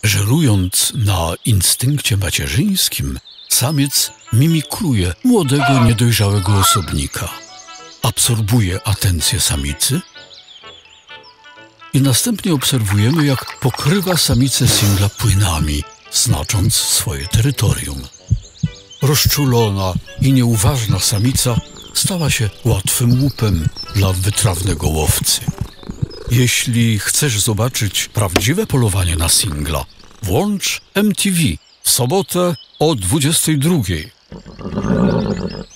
Żerując na instynkcie macierzyńskim, samiec mimikruje młodego, niedojrzałego osobnika. Absorbuje atencję samicy i następnie obserwujemy, jak pokrywa samicę singla płynami, znacząc swoje terytorium. Rozczulona i nieuważna samica stała się łatwym łupem dla wytrawnego łowcy. Jeśli chcesz zobaczyć prawdziwe polowanie na singla, włącz MTV w sobotę o 22:00.